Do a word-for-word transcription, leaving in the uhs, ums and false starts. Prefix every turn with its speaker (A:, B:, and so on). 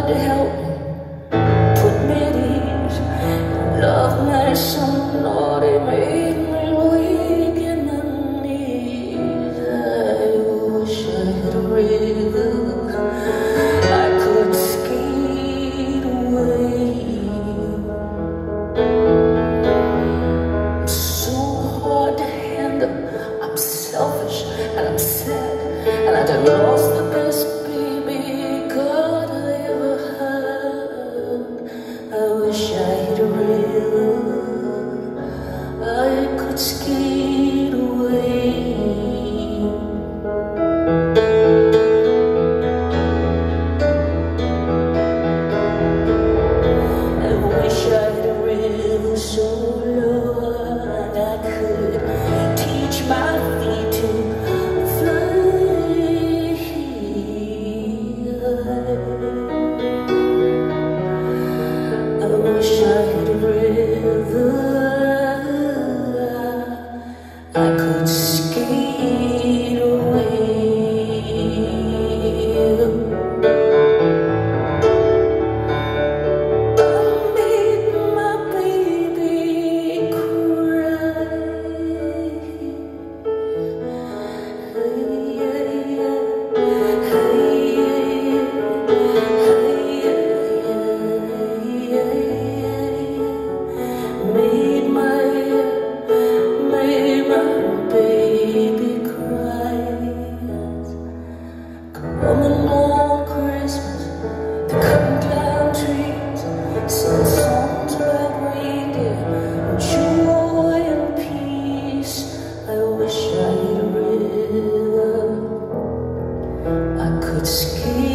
A: God help me, put me at ease. Love my son, Lord, it made me weak in my knees. I wish I had a river I could skate away. I'm so hard to handle, I'm selfish and I'm sad, and I done lost the best baby God I ever had. I wish I had a river I could skate away. I wish I had a river so long I could teach my feet to fly. I wish I had a river I could skate away. I made my baby cry. Made my, made my baby cry. Coming on Christmas, the cutting down trees, sing songs about reindeer and joy and peace. I wish I had a river I could skate